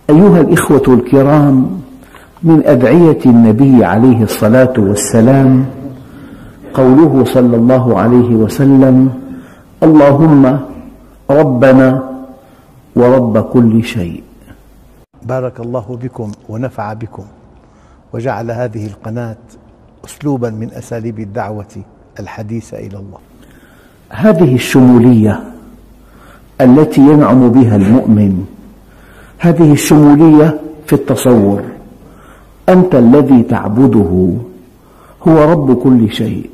أيها الإخوة الكرام، من أدعية النبي عليه الصلاة والسلام قوله صلى الله عليه وسلم: اللهم ربنا ورب كل شيء. بارك الله بكم ونفع بكم، وجعل هذه القناة أسلوباً من أساليب الدعوة الحديثة إلى الله. هذه الشمولية التي ينعم بها المؤمن، هذه الشمولية في التصور: أنت الذي تعبده هو رب كل شيء،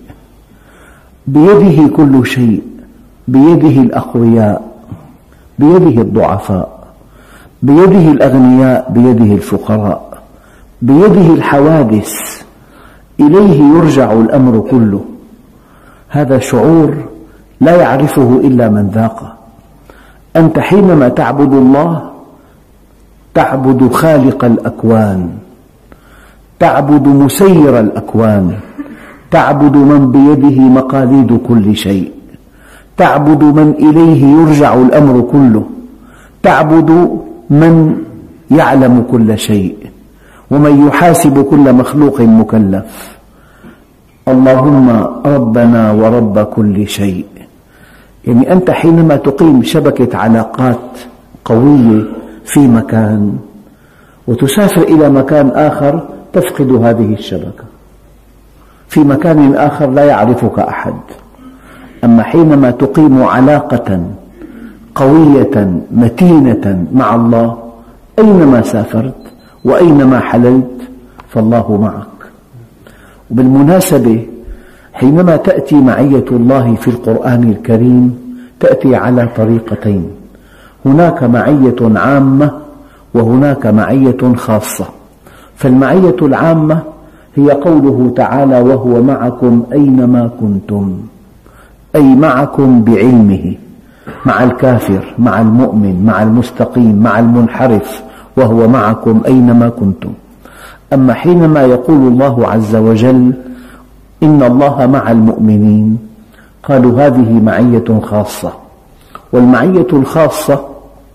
بيده كل شيء، بيده الأقوياء، بيده الضعفاء، بيده الأغنياء، بيده الفقراء، بيده الحوادث، إليه يرجع الأمر كله. هذا شعور لا يعرفه إلا من ذاقه. أنت حينما تعبد الله تعبد خالق الأكوان، تعبد مسير الأكوان، تعبد من بيده مقاليد كل شيء، تعبد من إليه يرجع الأمر كله، تعبد من يعلم كل شيء ومن يحاسب كل مخلوق مكلف. اللهم ربنا ورب كل شيء، يعني أنت حينما تقيم شبكة علاقات قوية في مكان وتسافر إلى مكان آخر تفقد هذه الشبكة، في مكان آخر لا يعرفك أحد. أما حينما تقيم علاقة قوية متينة مع الله، أينما سافرت وأينما حللت فالله معك. وبالمناسبة حينما تأتي معية الله في القرآن الكريم تأتي على طريقتين: هناك معية عامة وهناك معية خاصة. فالمعية العامة هي قوله تعالى: وهو معكم أينما كنتم، أي معكم بعلمه، مع الكافر، مع المؤمن، مع المستقيم، مع المنحرف، وهو معكم أينما كنتم. أما حينما يقول الله عز وجل: إن الله مع المؤمنين، قالوا هذه معية خاصة. والمعية الخاصة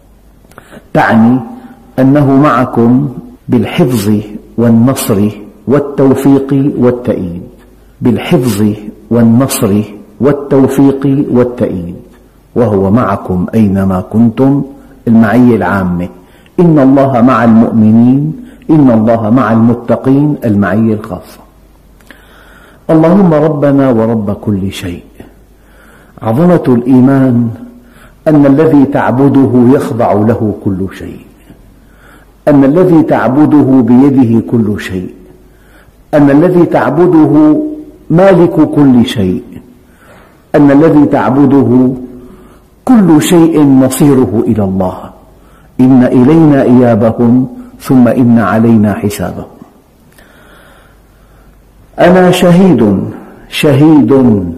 تعني أنه معكم بالحفظ والنصر والتوفيق والتأييد، بالحفظ والنصر والتوفيق والتأييد، وهو معكم أينما كنتم. المعية العامة: إن الله مع المؤمنين، إن الله مع المتقين. المعية الخاصة: اللهم ربنا ورب كل شيء. عظمة الإيمان أن الذي تعبده يخضع له كل شيء، أن الذي تعبده بيده كل شيء، أن الذي تعبده مالك كل شيء، أن الذي تعبده كل شيء مصيره إلى الله. إن إلينا إيابهم ثم إن علينا حسابهم. أنا شهيد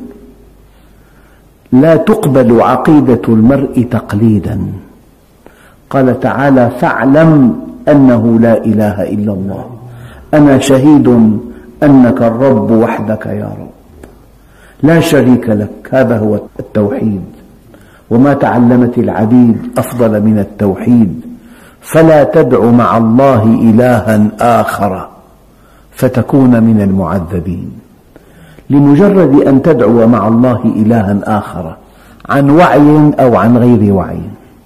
لا تقبل عقيدة المرء تقليدا. قال تعالى: فاعلم أنه لا إله إلا الله. أنا شهيد أنك الرب وحدك يا رب، لا شريك لك. هذا هو التوحيد. وما تعلمت العبيد أفضل من التوحيد. فلا تدع مع الله إلها آخر فتكون من المعذبين. لمجرد أن تدعو مع الله إلها آخر عن وعي أو عن غير وعي،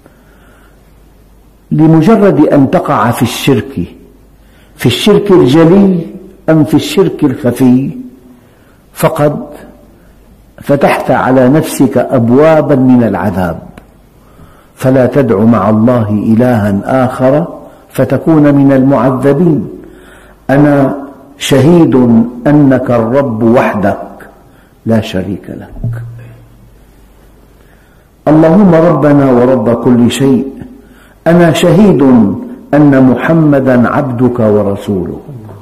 لمجرد أن تقع في الشرك الجلي أم في الشرك الخفي، فقد فتحت على نفسك أبوابا من العذاب. فلا تدع مع الله إلها آخر فتكون من المعذبين. أنا شهيد أنك الرب وحدك لا شريك لك. اللهم ربنا ورب كل شيء. أنا شهيد أن محمدا عبدك ورسوله.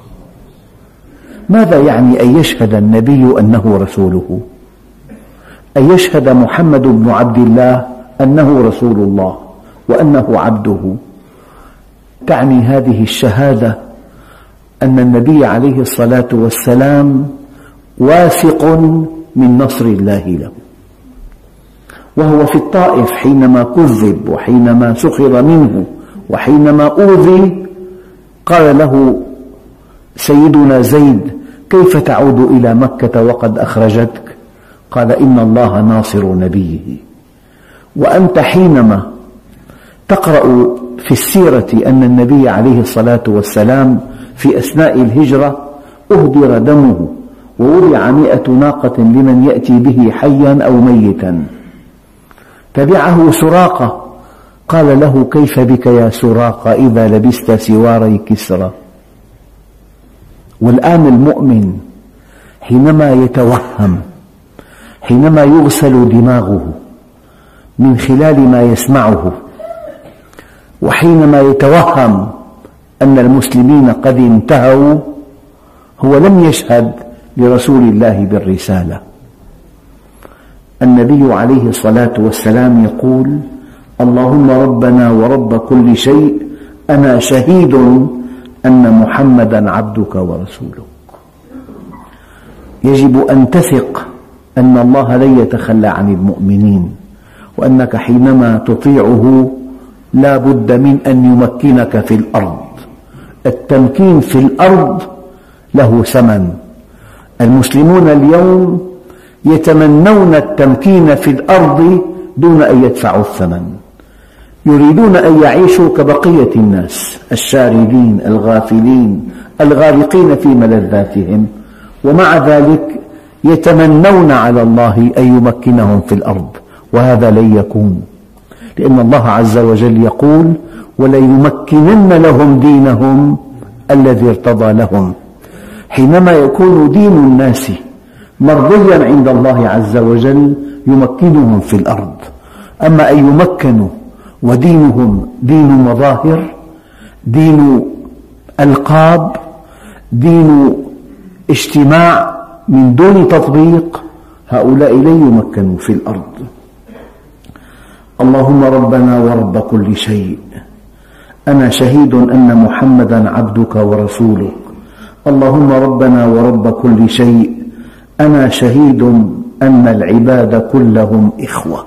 ماذا يعني أن يشهد النبي أنه رسوله؟ أن يشهد محمد بن عبد الله أنه رسول الله وأنه عبده. تعني هذه الشهادة أن النبي عليه الصلاة والسلام واثق من نصر الله له. وهو في الطائف حينما كذب وحينما سخر منه وحينما أوذي قال له سيدنا زيد: كيف تعود إلى مكة وقد أخرجتك؟ قال: إن الله ناصر نبيه. وأنت حينما تقرأ في السيرة أن النبي عليه الصلاة والسلام في أثناء الهجرة أهدر دمه ووضع 100 ناقة لمن يأتي به حيا أو ميتا، تبعه سراقة قال له: كيف بك يا سراقة إذا لبست سواري كسرى؟ والآن المؤمن حينما يتوهم، حينما يغسل دماغه من خلال ما يسمعه، وحينما يتوهم أن المسلمين قد انتهوا، هو لم يشهد لرسول الله بالرسالة. النبي عليه الصلاة والسلام يقول: اللهم ربنا ورب كل شيء، أنا شهيد أن محمدا عبدك ورسولك. يجب أن تثق أن الله لن يتخلى عن المؤمنين، وأنك حينما تطيعه لا بد من أن يمكنك في الأرض. التمكين في الأرض له ثمن. المسلمون اليوم يتمنون التمكين في الأرض دون أن يدفعوا الثمن، يريدون أن يعيشوا كبقية الناس، الشاردين الغافلين الغارقين في ملذاتهم، ومع ذلك يتمنون على الله أن يمكنهم في الأرض، وهذا لن يكون، لأن الله عز وجل يقول: وليمكنن لهم دينهم الذي ارتضى لهم. حينما يكون دين الناس مرضيا عند الله عز وجل يمكنهم في الأرض. أما أن يمكنوا ودينهم دين مظاهر، دين ألقاب، دين اجتماع من دون تطبيق، هؤلاء لن يمكنوا في الأرض. اللهم ربنا ورب كل شيء، أنا شهيد أن محمدا عبدك ورسولك. اللهم ربنا ورب كل شيء، أنا شهيد أن العباد كلهم إخوة.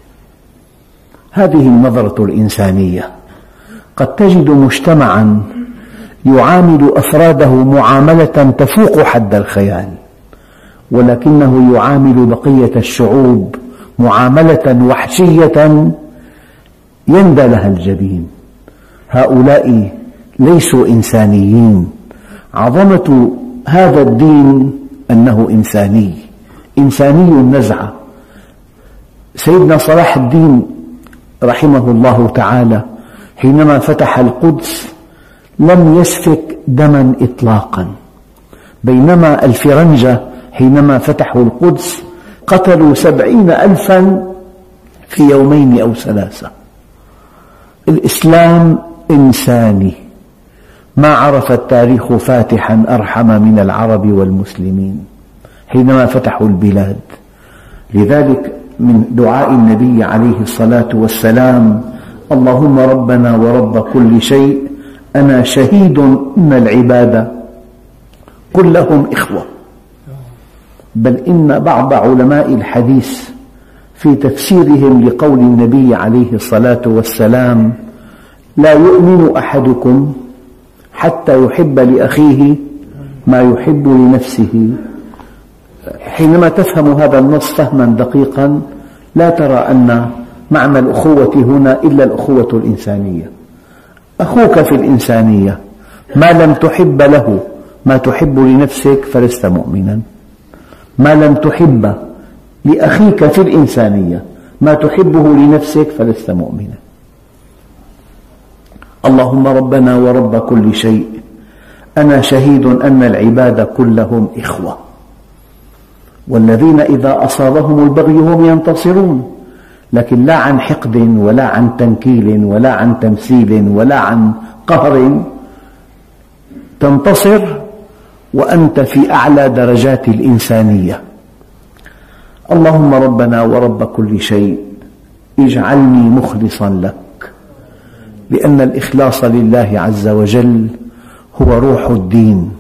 هذه النظرة الإنسانية. قد تجد مجتمعا يعامل أفراده معاملة تفوق حد الخيال، ولكنه يعامل بقية الشعوب معاملة وحشية يندى لها الجبين. هؤلاء ليسوا إنسانيين. عظمة هذا الدين أنه إنساني، إنساني النزعة. سيدنا صلاح الدين رحمه الله تعالى حينما فتح القدس لم يسفك دما إطلاقا، بينما الفرنجة حينما فتحوا القدس قتلوا 70,000 في يومين أو 3. الإسلام إنساني. ما عرف التاريخ فاتحا أرحم من العرب والمسلمين حينما فتحوا البلاد. لذلك من دعاء النبي عليه الصلاة والسلام: اللهم ربنا ورب كل شيء، أنا شهيد أن العباد كلهم إخوة. بل إن بعض علماء الحديث في تفسيرهم لقول النبي عليه الصلاة والسلام: لا يؤمن أحدكم حتى يحب لأخيه ما يحب لنفسه. حينما تفهم هذا النص فهما دقيقا لا ترى أن معنى الأخوة هنا إلا الأخوة الإنسانية. أخوك في الإنسانية ما لم تحب له ما تحب لنفسك فلست مؤمنا، ما لم تحب لأخيك في الإنسانية ما تحبه لنفسك فلست مؤمنا. اللهم ربنا ورب كل شيء، أنا شهيد أن العباد كلهم إخوة، والذين إذا أصابهم البغي هم ينتصرون، لكن لا عن حقد ولا عن تنكيل ولا عن تمثيل ولا عن قهر. تنتصر وأنت في أعلى درجات الإنسانية. اللهم ربنا ورب كل شيء، اجعلني مخلصا لك، لأن الإخلاص لله عز وجل هو روح الدين.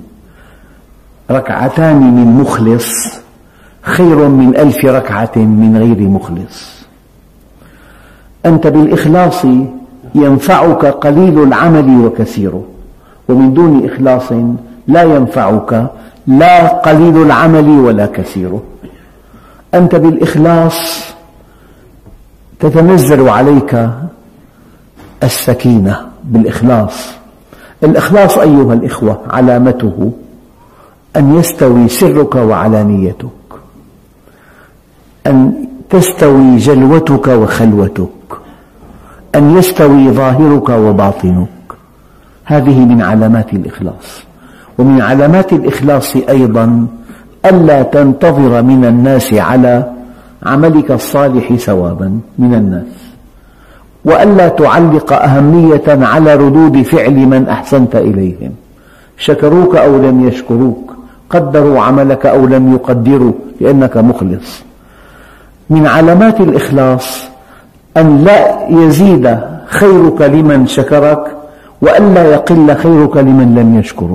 2 من مخلص خير من 1000 ركعة من غير مخلص. أنت بالإخلاص ينفعك قليل العمل وكثيره، ومن دون إخلاص لا ينفعك لا قليل العمل ولا كثيره. أنت بالإخلاص تتنزل عليك السكينة بالإخلاص. الإخلاص أيها الإخوة علامته أن يستوي سرك وعلانيتك، أن تستوي جلوتك وخلوتك، أن يستوي ظاهرك وباطنك. هذه من علامات الإخلاص. ومن علامات الإخلاص أيضا ألا تنتظر من الناس على عملك الصالح ثوابا من الناس، وألا تعلق أهمية على ردود فعل من أحسنت إليهم، شكروك أو لم يشكروك، قدروا عملك أو لم يقدروا، لأنك مخلص. من علامات الإخلاص أن لا يزيد خيرك لمن شكرك، وألا يقل خيرك لمن لم يشكرك.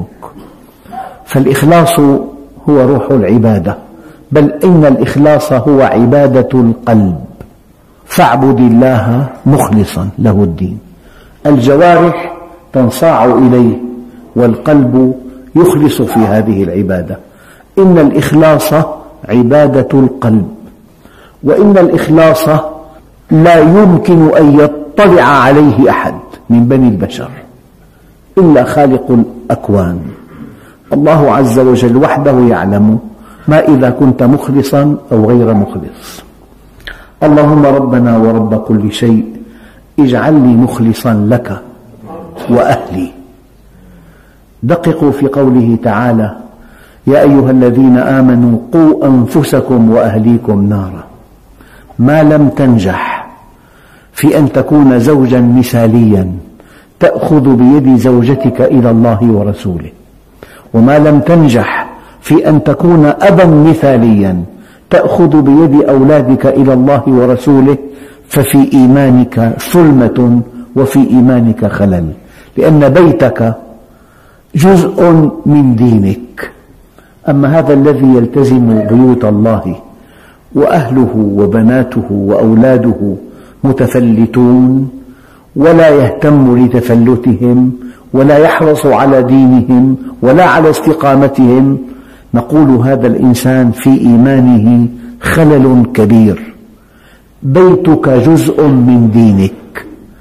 فالإخلاص هو روح العبادة، بل إن الإخلاص هو عبادة القلب. فاعبد الله مخلصا له الدين. الجوارح تنصاع إليه، والقلب يخلص في هذه العبادة. إن الإخلاص عبادة القلب، وإن الإخلاص لا يمكن أن يطلع عليه أحد من بني البشر إلا خالق الأكوان. الله عز وجل وحده يعلم ما إذا كنت مخلصا أو غير مخلص. اللهم ربنا ورب كل شيء اجعلني مخلصا لك وأهلي. دققوا في قوله تعالى: يا أيها الذين آمنوا قوا أنفسكم وأهليكم نارا. ما لم تنجح في أن تكون زوجا مثاليا تأخذ بيد زوجتك إلى الله ورسوله، وما لم تنجح في أن تكون أبا مثاليا تأخذ بيد أولادك إلى الله ورسوله، ففي إيمانك ثلمة وفي إيمانك خلل، لأن بيتك جزء من دينك. أما هذا الذي يلتزم بيوت الله وأهله وبناته وأولاده متفلتون، ولا يهتم لتفلتهم ولا يحرص على دينهم ولا على استقامتهم، نقول هذا الإنسان في إيمانه خلل كبير. بيتك جزء من دينك،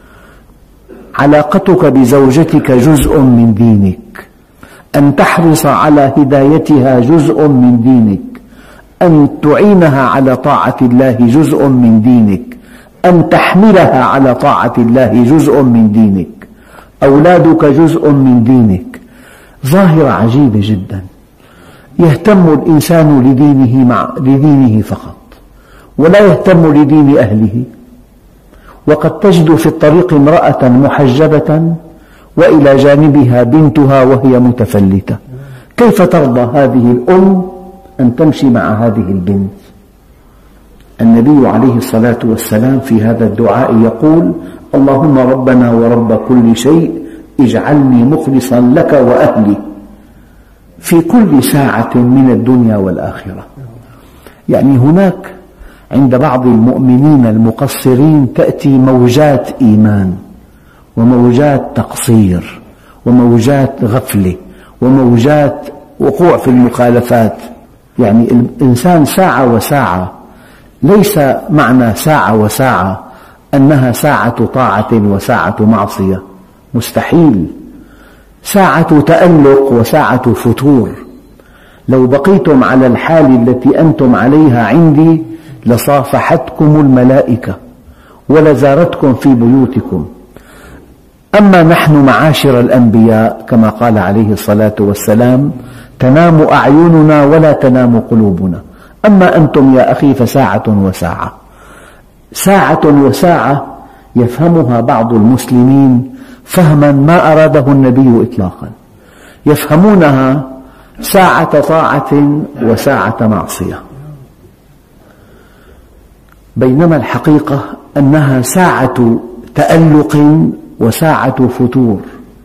علاقتك بزوجتك جزء من دينك، أن تحرص على هدايتها جزء من دينك، أن تعينها على طاعة الله جزء من دينك، أن تحملها على طاعة الله جزء من دينك، أولادك جزء من دينك. ظاهرة عجيبة جدا. يهتم الإنسان لدينه فقط، ولا يهتم لدين أهله. وقد تجد في الطريق امرأة محجبة وإلى جانبها بنتها وهي متفلتة. كيف ترضى هذه الأم أن تمشي مع هذه البنت؟ النبي عليه الصلاة والسلام في هذا الدعاء يقول: اللهم ربنا ورب كل شيء اجعلني مخلصا لك وأهلي في كل ساعة من الدنيا والآخرة. يعني هناك عند بعض المؤمنين المقصرين تأتي موجات إيمان وموجات تقصير وموجات غفلة وموجات وقوع في المخالفات. يعني الإنسان ساعة وساعة، ليس معنى ساعة وساعة أنها ساعة طاعة وساعة معصية، مستحيل. ساعة تألق وساعة فتور. لو بقيتم على الحال التي أنتم عليها عندي لصافحتكم الملائكة ولزارتكم في بيوتكم. أما نحن معاشر الأنبياء كما قال عليه الصلاة والسلام: تنام أعيننا ولا تنام قلوبنا. أما أنتم يا أخي فساعة وساعة. ساعة وساعة يفهمها بعض المسلمين فهما ما أراده النبي إطلاقا، يفهمونها ساعة طاعة وساعة معصية، بينما الحقيقة أنها ساعة تألق وساعة فتور.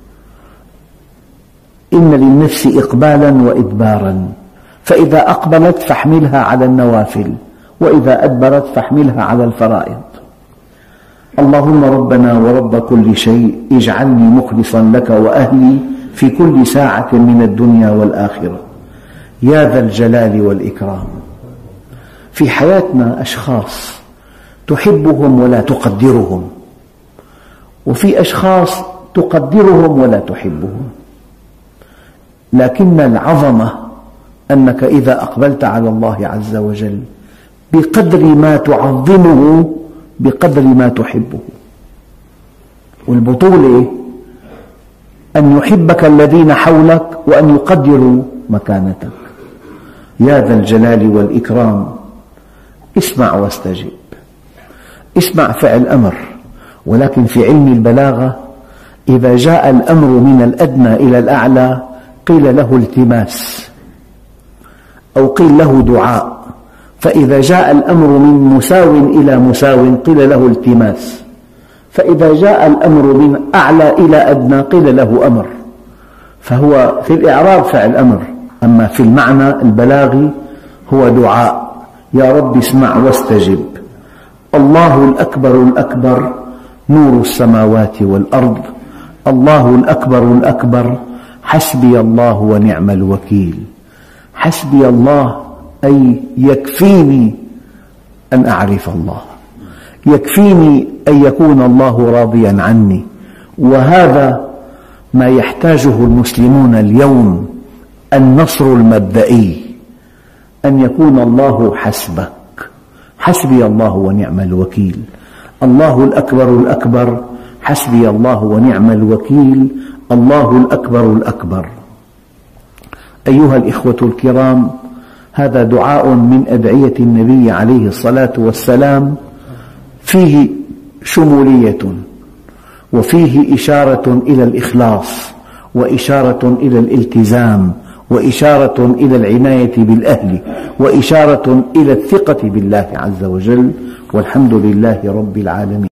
إن للنفس إقبالا وإدبارا، فإذا أقبلت فاحملها على النوافل، وإذا أدبرت فاحملها على الفرائض. اللهم ربنا ورب كل شيء اجعلني مخلصا لك وأهلي في كل ساعة من الدنيا والآخرة يا ذا الجلال والإكرام. في حياتنا أشخاص تحبهم ولا تقدرهم، وفي أشخاص تقدرهم ولا تحبهم، لكن العظمة أنك إذا أقبلت على الله عز وجل بقدر ما تعظمه بقدر ما تحبه. والبطولة أن يحبك الذين حولك وأن يقدروا مكانتك. يا ذا الجلال والإكرام اسمع واستجب. اسمع فعل أمر، ولكن في علم البلاغة إذا جاء الأمر من الأدنى إلى الأعلى قيل له التماس أو قيل له دعاء، فإذا جاء الأمر من مساو إلى مساو قيل له التماس، فإذا جاء الأمر من أعلى إلى أدنى قيل له أمر. فهو في الإعراب فعل أمر، أما في المعنى البلاغي هو دعاء. يا رب اسمع واستجب. الله الأكبر الأكبر نور السماوات والأرض، الله الأكبر الأكبر حسبي الله ونعم الوكيل. حسبي الله أي يكفيني أن أعرف الله، يكفيني أن يكون الله راضيا عني. وهذا ما يحتاجه المسلمون اليوم، النصر المبدئي، أن يكون الله حسبك. حسبي الله ونعم الوكيل. الله الأكبر الأكبر حسبي الله ونعم الوكيل. الله الأكبر الأكبر. أيها الإخوة الكرام، هذا دعاء من أدعية النبي عليه الصلاة والسلام، فيه شمولية وفيه إشارة إلى الإخلاص وإشارة إلى الالتزام وإشارة إلى العناية بالأهل وإشارة إلى الثقة بالله عز وجل، والحمد لله رب العالمين.